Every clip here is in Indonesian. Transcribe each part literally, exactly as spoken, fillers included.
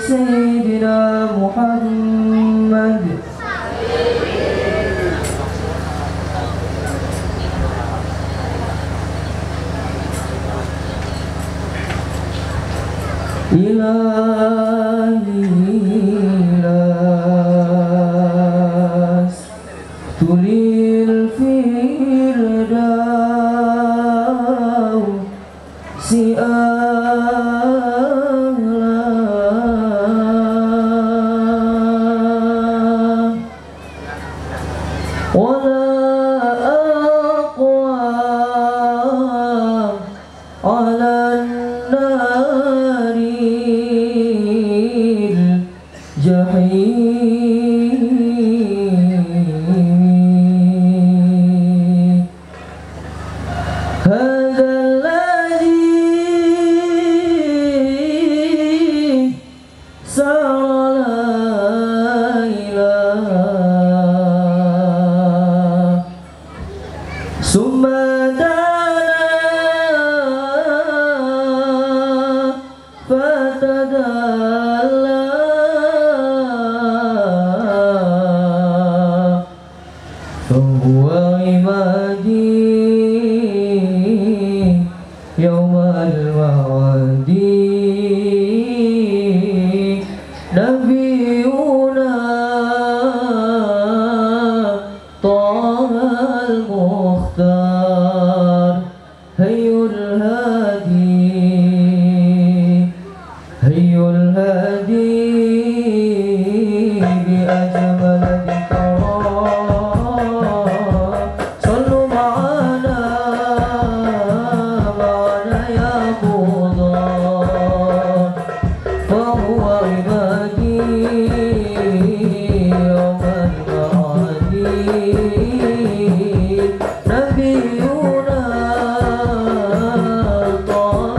سيدنا محمد إلهي لاس تليل فردوس أعلى ولا أقوى على النار الجحيم هذا الذي سار لا إله ثم فتدلى فهو عمادي يوم المعاد نبينا طه المختار هي الهادي هي الهادي بأجمل ذكرى صلوا معنا معنا يا قضاة فهو عبادي يوم المعاد نبينا طه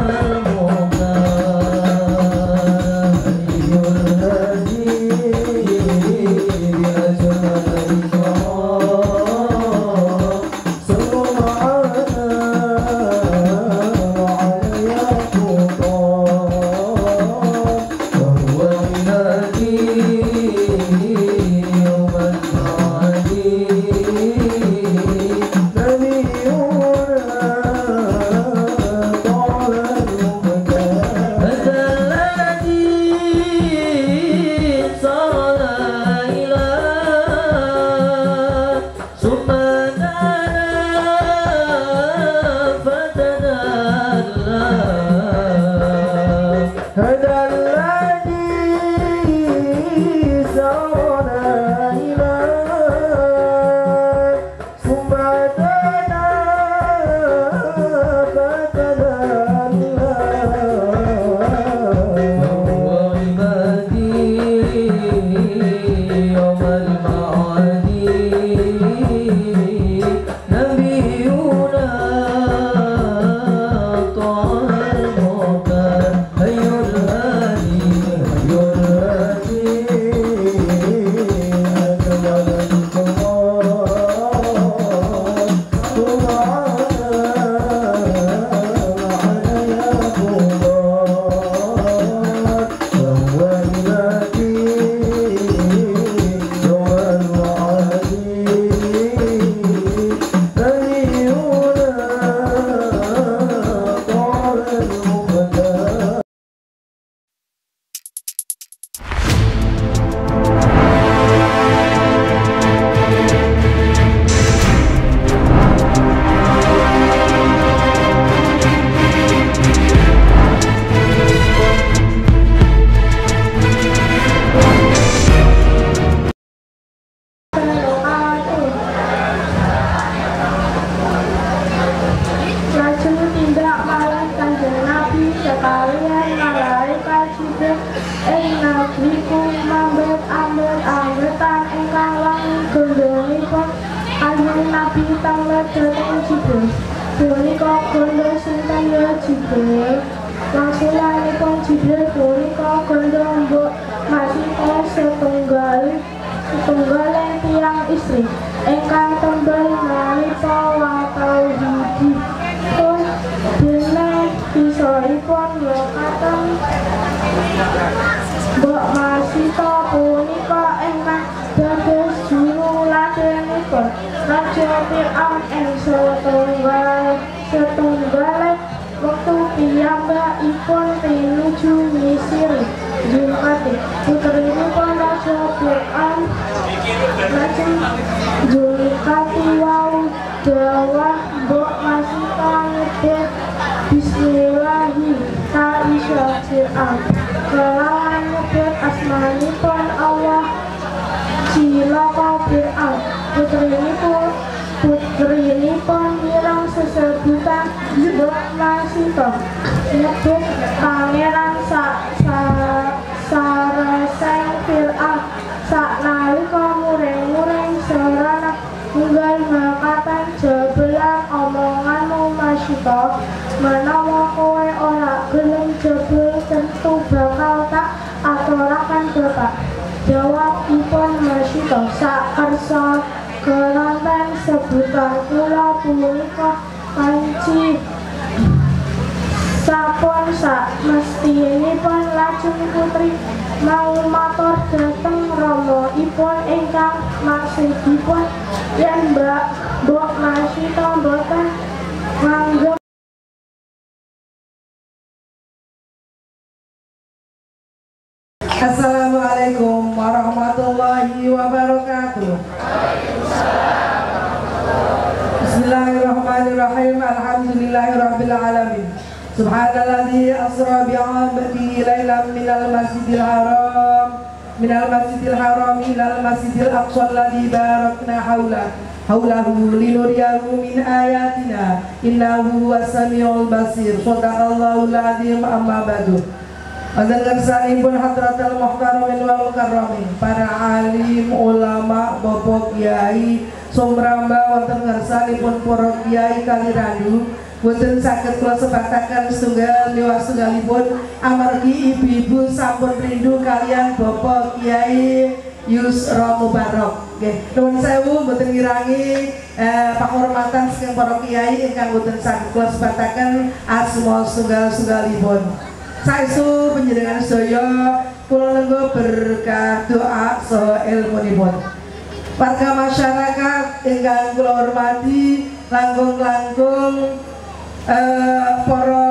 Masita punika ingkang dados juru ladenipun Raja Fir'aun ing setunggal setunggal wektu piyambakipun pinuju Mesir. Jumati putrinipun Raja Fir'aun lajeng Julkati wau dawah mbok Masita ngedek bismillahi ta'isya Fir'aun kelawan nyebut asmanipun Allah cilaka Fir'aun putrinipun putrinipun mirang sesebutan mbok Masita nyebut pangeran sa sa sareseng Fir'aun saknalika mureng-mureng sarana tunggal makaten jebelan omonganmu Masita menawa kowe ora gelem jebul tentu bakal tak aturaken bapak. Jawabipun Masita sakersa kelanten sebutan kula punika panci sampun sak mestinipun lajeng putri mau matur dhateng Rama ipun ingkang maksudipun yen Mbak Mbok Masita mboten nganggep. Assalamualaikum warahmatullahi wabarakatuh. Bismillahirrahmanirrahim. Alhamdulillahirabbil alamin. Subhanalladzi asra bi'abdihi lailan minal masjidil haram minal masjidil haram ilal masjidil aqsa alladzi barakna haula haulahu linuriyahu min ayatina innahu huwas-sami'ul basir. Shadaqallahul azim. Amma ba'du. Azan kersanipun hadratal muhtaramin wal mukarramin, para alim ulama bapak kiai somramba wonten kersanipun para kiai kali randu boten saged kula sebataken setunggal dewa setunggalipun amargi ibu-ibu sampun rindu kalian bapak kiai Yusra Mubarak. Nggih, nuwun sewu boten ngirangi eh, penghormatan saking para kiai ingkang boten saged kula sebataken asma setunggal-setunggalipun. Saestu panjenengan sedaya kula nenggo berkah doa saha ilmunipun. Warga masyarakat ingkang kula hormati, langkung-langkung eh, para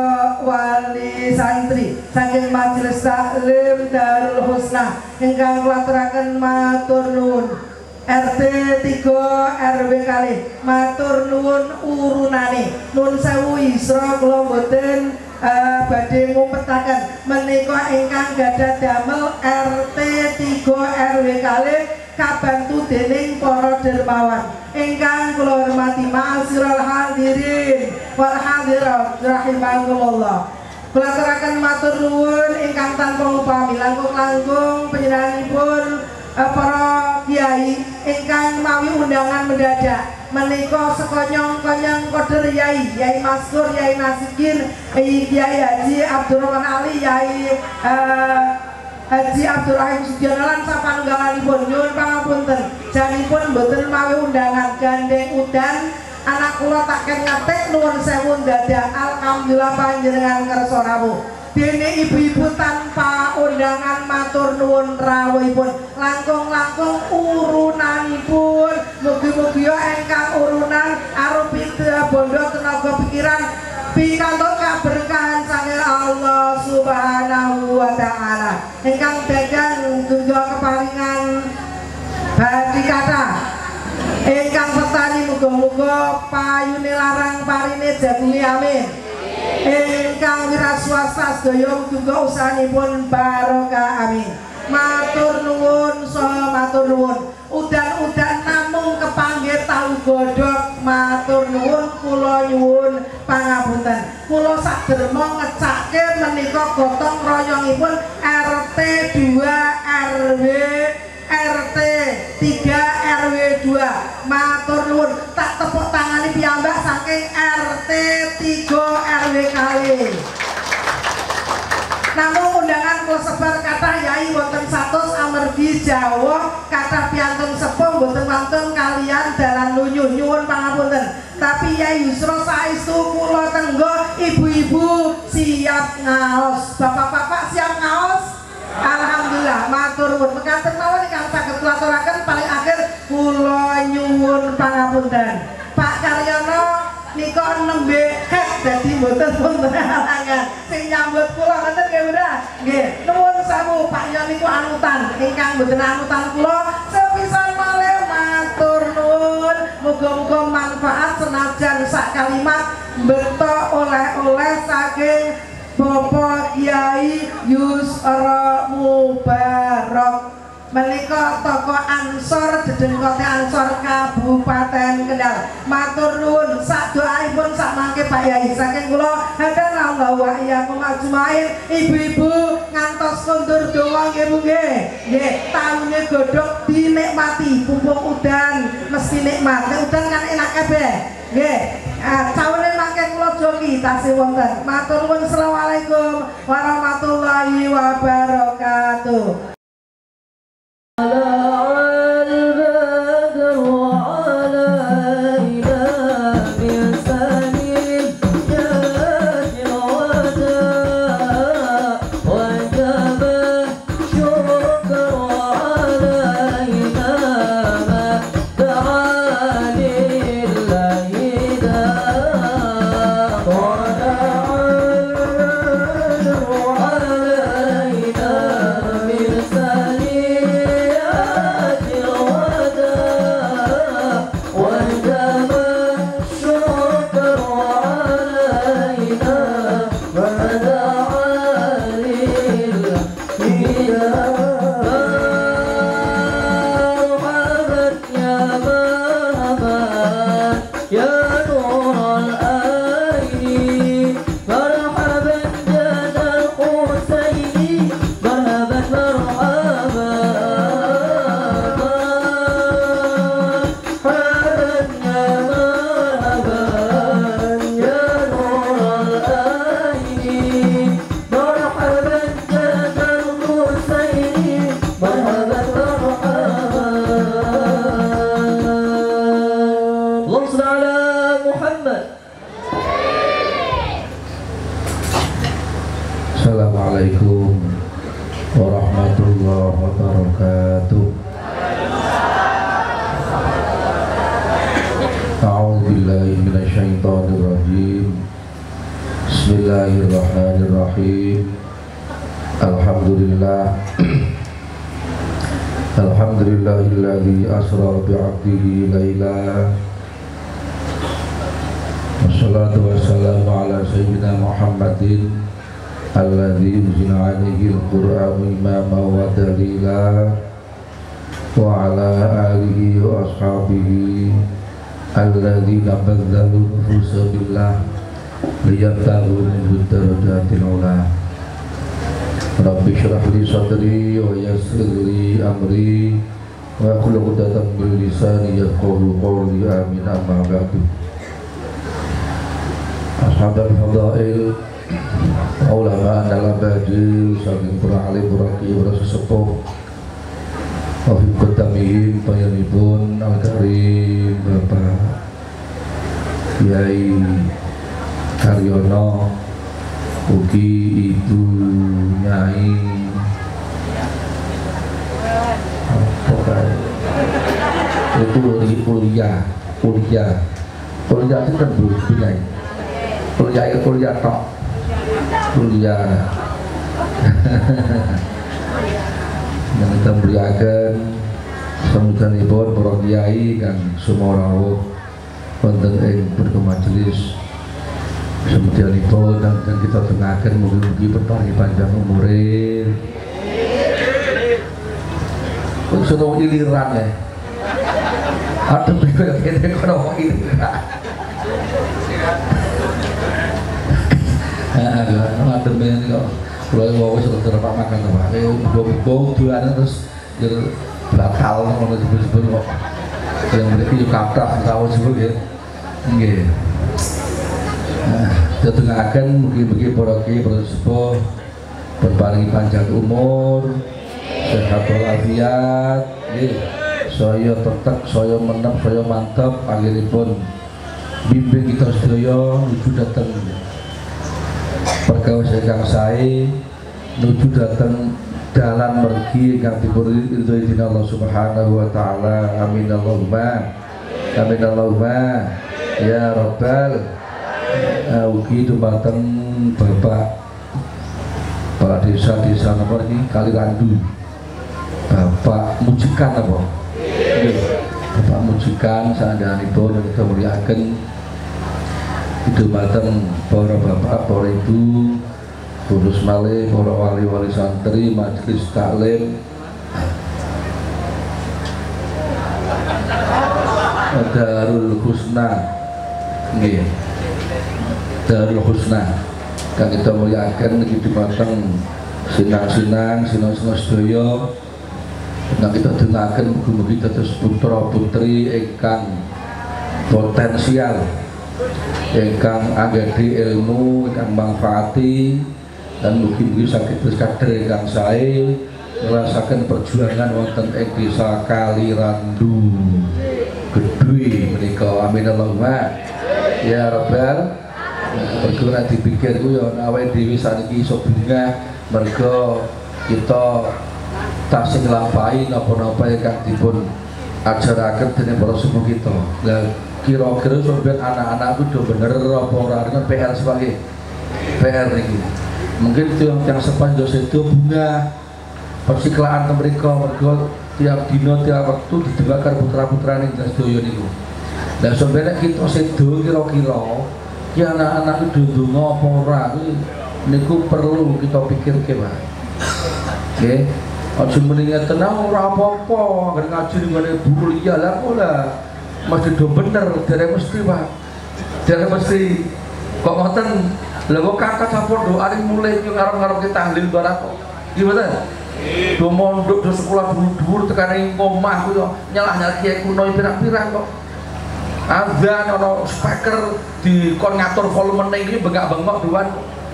wali santri saking Majelis Taklim Darul Husna ingkang kula aturaken matur nuwun. R T tiga R W kalih matur nuwun urunane. Nuwun sewu isra kula mboten Uh, badhe ngumpetaken menika ingkang gadah damel R T tiga R W kalih kabantu dening para dermawan ingkang kula hormati ma'asyiral hadirin wal hadirat rahimakumullah. Kula aturaken matur nuwun ingkang tanpa upami langkung-langkung panjenenganipun uh, para kiai ingkang mawi undangan mendadak menika sekonyong-konyong koder Yai Yai Maskur, Yai Nasikin, Yai Haji Abdurrahman Ali, Yai uh, Haji Abdurrahim Sudiono lan sapanunggalanipun nyuwun pangapunten janipun mboten mawi undangan gandeng udan anak kula tak ken ngetik nuwun sewu dadak alhamdulillah panjenengan kersa rawuh. Dene ibu-ibu tanpa undangan matur nuwun rawuhipun langkung-langkung urunanipun mugi-mugi ingkang urunan arupi bondo tenaga pikiran pikantuk kaberkahan saking Allah Subhanahu wa taala ingkang dagang tunggal keparingan badhe kathah ingkang petani muga-muga payune larang parine jagumi amin. Ingkang wira swasta sedaya muga usahanipun barokah amin. Matur nuwun saha matur nuwun. Udan-udan namung kepanggih tahu godhog matur nuwun kula nyuwun pangapunten. Kula saderma ngecake menika gotong royongipun R T dua R W R T tiga R W dua matur nuwun tak tepuk tangani piyambak saking R T tiga R W kalih. Namung undangan kula sebar kathah yai wonten satus amargi Jawa kathah piantun sepuh boten wonten kalian dalan lunyuh nyuwun pangapunten. Tapi Yai Yusra saestu kula tenggo ibu-ibu siap ngaos, bapak-bapak siap ngaos. Alhamdulillah matur nuwun monggo kula ngoten nggih Bunda. Nggih, nuwun sewu Pak Yon niku anutan ingkang mboten anutan kula sepisan malih matur nuwun. Muga-muga manfaat senajan sak kalimat beto oleh-oleh saking Bapak Kiai Yusra Mubarok menika tokoh Ansor Dedengkote Ansor Kabupaten Kendal. Matur nuwun sak doaipun sak mangke Pak Yai saking kula hadanallahu wa iyyakum ajmain. Ibu-ibu ngantos kondur donga nggih Bu nggih. Nggih, taune godhog dinikmati, pumpung udan mesti nikmat. Nek udan kan enak kabeh. Nggih. Ah, cawene mangke kula joki tasih wonten. Matur nuwun. Assalamualaikum warahmatullahi wabarakatuh. Assalamualaikum warahmatullahi wabarakatuh. A'udzubillahi minasyaitonir rajim. Bismillahirrahmanirrahim. Alhamdulillah. Alhamdulillahilladzi asra bi'abdihi laila. Wassalatu wassalamu ala sayyidina Muhammadin alladzi unzila alaihi al-Qur'anu imaman wa dalila wa ala alihi wa ashabihi alladzina badzalu nufusa billah liyabtaghu min darajatil ula. Rabbi shrah li sadri wa yassir li amri wa hlul 'uqdatam min lisani yafqahu qawli. Amin. Amma ba'du. Ashabul fadail, ulama adalah baju saking para alim, para kiai, para sesepuh, wafid betamihin, panjenenganipun Al-Karim Bapak Kiai Karyono, ugi Ibu Nyai apa itu kuliah kuliah kuliah itu kan belum punya kuliah itu kuliah tok kuliah yang kita muliakan sambutanipun para kiai kan semua rawuh wonten ing berkemajelis sambutanipun dan kita tengaken mugi-mugi berparingi panjang umure. Kok sono iliran ya. Aduh kaya kene kono iliran. Ngatur men kok kula wae wis terpak makan to Pak. Bong-bong duane terus yo bakal ngono jebul-jebul kok. Yang mriki yo kathah tahu jebul ya. Nggih. Nah, tetengaken mugi-mugi para kiai para sepuh berparingi panjang umur, sehat walafiat, nggih. Saya tetep, saya menep, saya mantep akhiripun bimbing kita sedaya nuju dateng perkawis ingkang sae nuju dateng dalan mergi ingkang dipun ridhoi Allah Subhanahu wa taala. Amin Allahumma amin Allahumma ya rabbal. Ugi dumateng Bapak kepala desa-desa nomor ini Kalirandu, Bapak Mujikan apa? Bapak Mujikan sadanipun kita muliakan hidup-hidup para bapak, para ibu, terus malih para wali-wali santri, majelis taklim, Darul Husna, nggih, Darul Husna, kan kita muliakan hidup-hidup sinang-sinang, sinang-sinang sedaya. Nah kita dengarkan mugi-mugi dados putra putri ingkang potensial, ingkang anggadi ilmu, ingkang manfaati, dan mugi-mugi saged kader ingkang sae ngerasaken perjuangan wonten ing desa Kalirandu Gedhe menika. Amin Allahumma ya rabbal. Perkara dipikir ku ya awake dhewe saniki iso bungah merga kita tasih nglampahi napa-napa ingkang dipun ajaraken dening para sepuh kita. Lah kira-kira sampeyan anak-anak itu udah bener apa ora dengan P R sebagai P R niki. Mungkin tiang yang sepanjang itu bunga persiklaan mereka mergo tiap dino tiap waktu didengarkan putra-putrane ing sedaya niku. Lah sampeyan kita sedo kira-kira ki anak-anak itu ndonga apa ora niku perlu kita pikirke wae. Nggih. Aja mendingan tenang ora apa-apa, agar ngaji ngene Bu kuliah lah kula. Mesti do bener, derek mesti, Pak. Derek mesti. Kok ngoten? Lha kok kakak sampun doane mulai yo ngarep-ngarep ki tahlil barang kok. Gimana? Do mondok do sekolah dhuwur-dhuwur tekane omah ku yo nyalah-nyalah kiai kuno pirang-pirang kok. Azan ana speaker di kon ngatur volume iki bengak-bengok doan.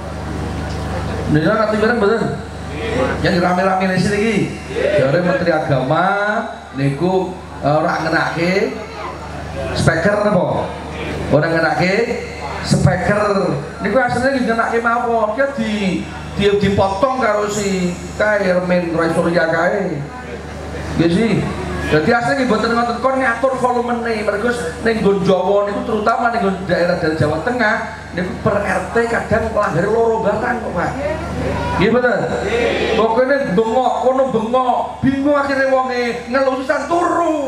Nek nanti bareng bener. Yang rame-rame di sini lagi, dari Menteri Agama, niku orang ngenake speaker apa? Orang ngenake speaker, niku aslinya ngenake apa? Dia di dia dipotong karo si kae Ermin Roy Surya kae, gitu. Jadi aslinya buatan ngotot kon ngatur volume nih, mereka neng Jawa niku terutama neng daerah dari Jawa Tengah, niku per R T kadang lahir loro barang kok Pak. Iya bener. Pokoknya bengok, kono bengok, bingung akhirnya wonge ngelususan turu.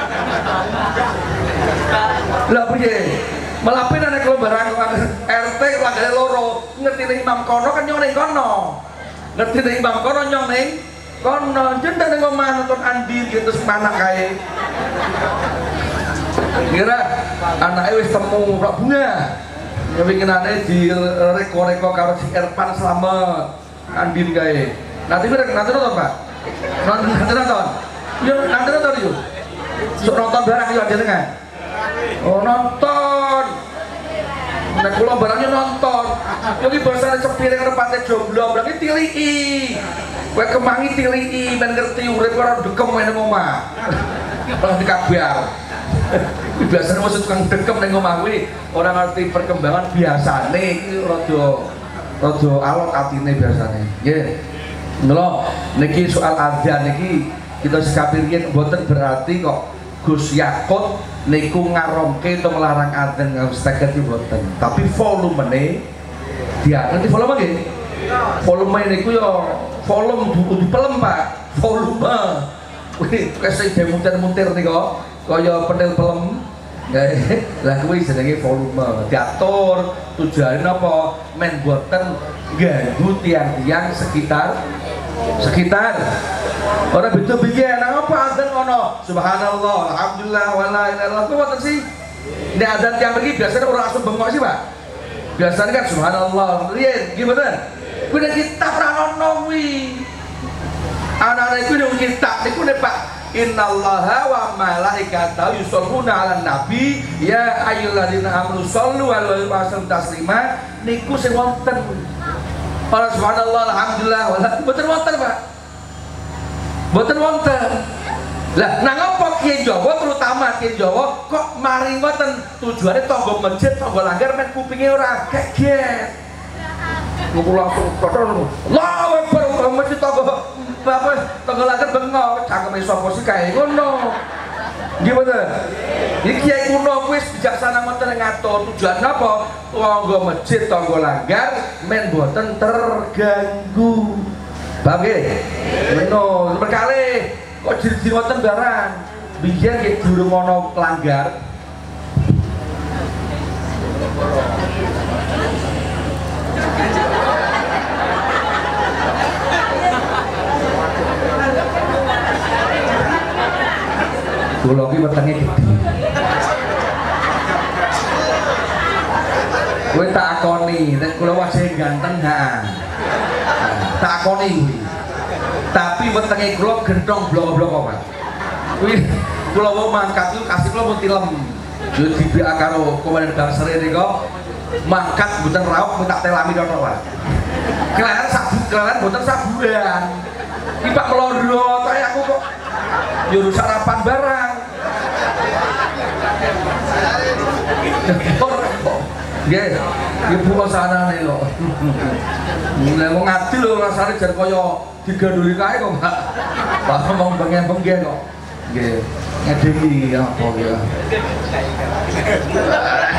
Lah piye? Melapin anak kalau barang R T lahir loro, ngerti nih imam kono kan nyong ning kono, ngerti nih imam kono nyong ning kono, jeneng ning omah nonton Andi gitu semana kae. Kira anake wis temu Pak Bunga. Kepinginane di reko-reko karo si Erpan Slamet. Andin kae. Nanti kita nanti nonton Pak. Nonton nanti nonton. Yo nanti nonton yo. Sok nonton barang yo jenengan. Oh nonton. Nek kula barangnya nonton. Yo iki basane cepiring repate jomblo, berarti tiliki. Kowe kemangi tiliki ben ngerti urip ora dekem nang omah. Ora dikabar. Biasane wis tukang dekem ning omah kuwi ora ngerti perkembangan biasane iki rada rada alot atine biasane. Nggih. Mula niki soal adzan niki kita sekapirkin mboten berarti kok Gus Yakut niku ngaromke to melarang adzan nganggo steker iki mboten. Tapi volumene dia ngerti volume nggih? Volume niku yo volume kudu dipelem Pak. Volume. Kuwi kesing muter-muter niku kaya pentil pelem. Lah kuwi jenenge volume. Diatur tujuane napa? Men boten ganggu tiang-tiang sekitar sekitar. Ora betul biyen nang apa adzan ngono. Subhanallah, alhamdulillah wala ilaha illallah. Kuwi wonten sih. Nek adzan tiang mriki biasanya ora langsung bengok sih, Pak. Biasanya kan subhanallah, riyen gimana? Kuwi nek kitab ra ono kuwi. Anak-anak iku nek kitab niku nek Pak Innallaha wa malaikatahu yusholluna 'alan nabi ya ayyuhalladzina amanu shollu 'alaihi wa sallimu taslima niku sing wonten. Para subhanallah alhamdulillah wala mboten wonten Pak. Mboten wonten. Lah nang apa Kiai Jawa terutama Kiai Jawa kok mari ngoten tujuane tangga masjid tangga langgar men kupinge ora geget. Niku langsung kotor. Allahu Akbar masjid tangga apa tangga langgar bengok cangkeme sapa sih kae ngono. Gimana? Ini kiai kuno wis bijaksana ngoten ngatur tujuan napa? Tangga masjid, tangga langgar men boten terganggu. Paham nggih? Bener, berkali kok jadi ngoten barang. Biyen ki durung ana langgar. Kula ki wetenge gedhe. Kowe tak akoni, nek kula wajah ganteng ha. Tak akoni kuwi. Tapi wetenge kula gentong blok-blok Pak. Kuwi kula mau mangkat itu kasih kula pun tilem. Yo dibek karo komandan Bangsere nika mangkat mboten raup minta telami to Pak. Kelaren sabu, kelaren mboten saburan. Iki Pak Melondo kaya aku kok yo sarapan barang. Nggih, ibu sanane kok. Mulai wong adil lho rasane jar kaya diganduli kae kok, Pak. Pak ngomong bengen-bengen kok. Nggih, ngedeni apa ya.